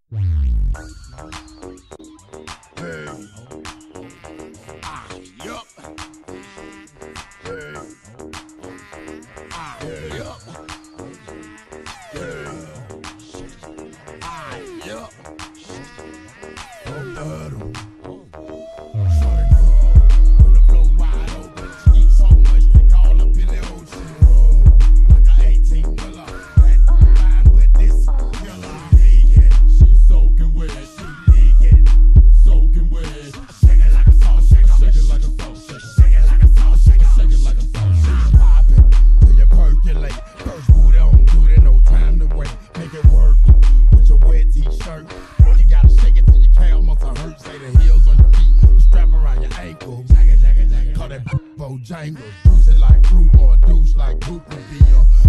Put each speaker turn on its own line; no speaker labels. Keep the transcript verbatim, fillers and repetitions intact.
Hey. Ah, yup. Hey. Ah, yup. Hey. Ah, yup. Oh, battle. On the floor wide open. Eat so much they call up in the ocean. Like a eighteen wheeler. Fine with this killer. Naked. She's soaking wet. She naked. Soaking wet. Shake it like a salt shaker. Shake it like a salt shaker. Shake it like a salt shaker. Shake it like a salt shaker. Popping till you percolate. First booty on duty, no time to wait. Make it work with your wet t-shirt. You gotta shake it till your calf muscle hurt. Say the heels on your feet, you strap around your ankle. Call that Bojangles. Juice it like fruit or a douche like Poop would be.